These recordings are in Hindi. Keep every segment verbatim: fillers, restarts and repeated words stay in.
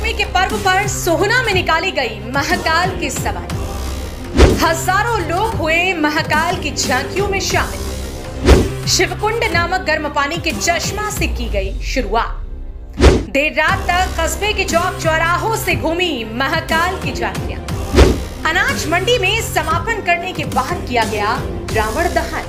विजयदशमी के पर्व पर सोहना में निकाली गई महाकाल की सवारी। हजारों लोग हुए महाकाल की झांकियों में शामिल। शिवकुंड नामक गर्म पानी के चश्मा से की गई शुरुआत। देर रात तक कस्बे के चौक चौराहों से घूमी महाकाल की झांकियां। अनाज मंडी में समापन करने के बाद किया गया रावण दहन।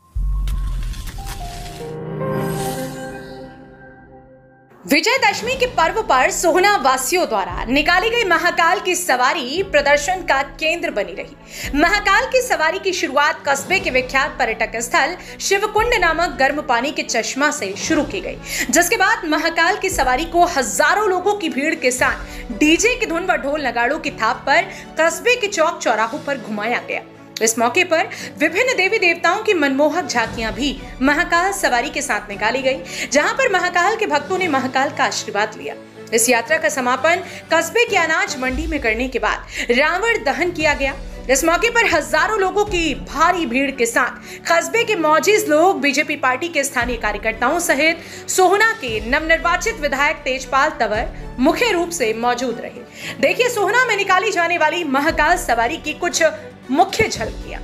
विजयदशमी के पर्व पर सोहना वासियों द्वारा निकाली गई महाकाल की सवारी प्रदर्शन का केंद्र बनी रही। महाकाल की सवारी की शुरुआत कस्बे के विख्यात पर्यटक स्थल शिवकुंड नामक गर्म पानी के चश्मा से शुरू की गई, जिसके बाद महाकाल की सवारी को हजारों लोगों की भीड़ के साथ डीजे की धुन व ढोल नगाड़ों की थाप पर कस्बे के चौक चौराहों पर घुमाया गया। इस मौके पर विभिन्न देवी देवताओं की मनमोहक झांकियां भी महाकाल सवारी के साथ निकाली गई, जहां पर महाकाल के भक्तों ने महाकाल का आशीर्वाद लिया। इस यात्रा का समापन कस्बे की अनाज मंडी में करने के बाद रावण दहन किया गया। इस मौके पर हजारों लोगों की भारी भीड़ के साथ कस्बे के मौजूद लोग बीजेपी पार्टी के स्थानीय कार्यकर्ताओं सहित सोहना के नवनिर्वाचित विधायक तेजपाल तंवर मुख्य रूप से मौजूद रहे। देखिए सोहना में निकाली जाने वाली महाकाल सवारी की कुछ मुख्य झलकियां।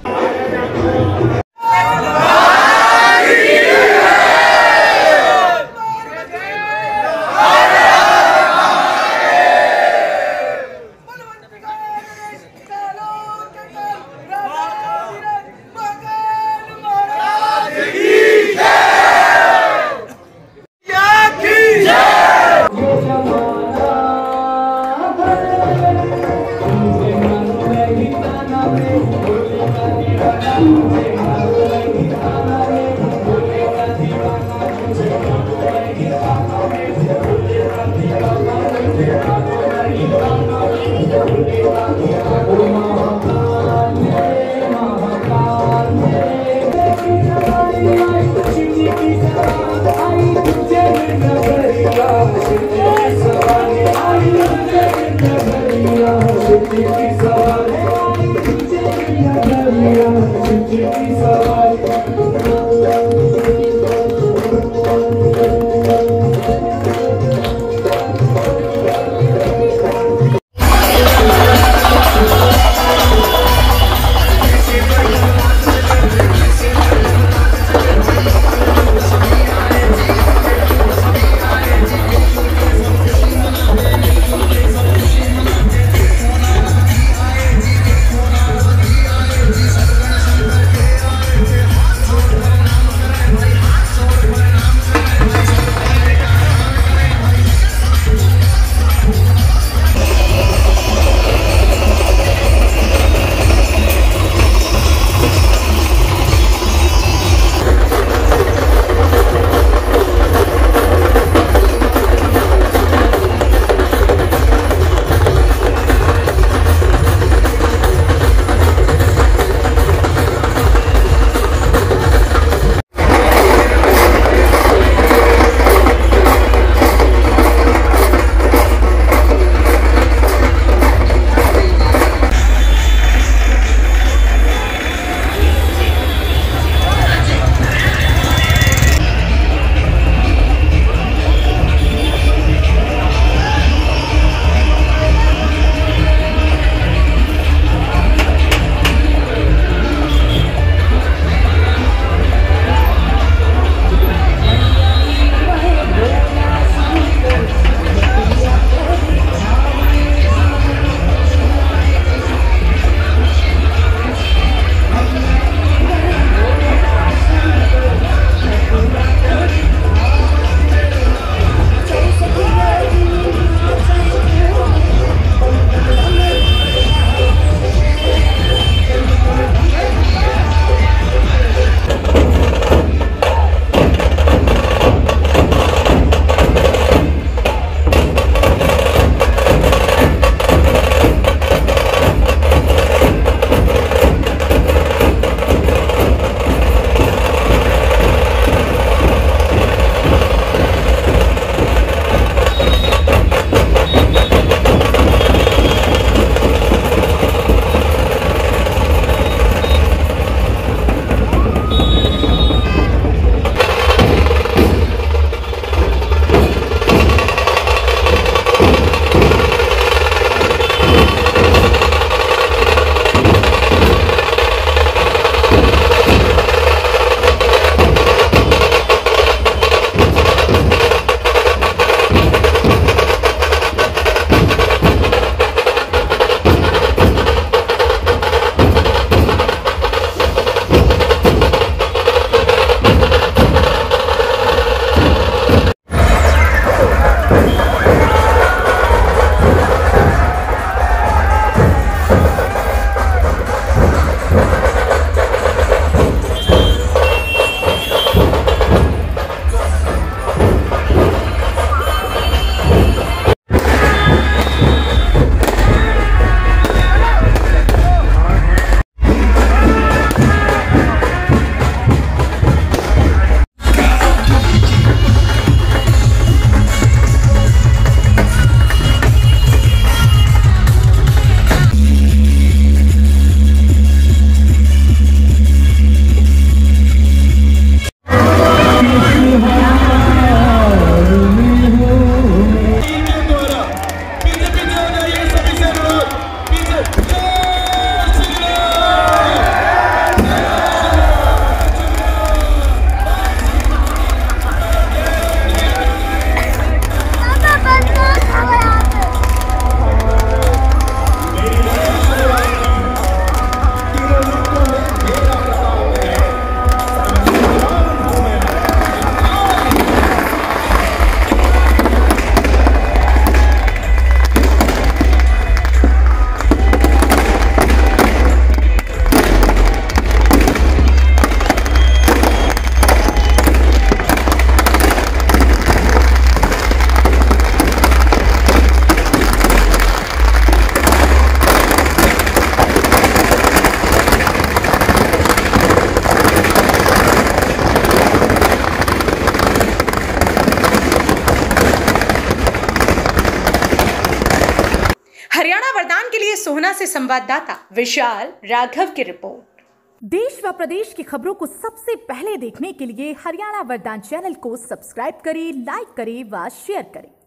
लिए सोहना से संवाददाता विशाल राघव की रिपोर्ट। देश व प्रदेश की खबरों को सबसे पहले देखने के लिए हरियाणा वरदान चैनल को सब्सक्राइब करें, लाइक करें व शेयर करें।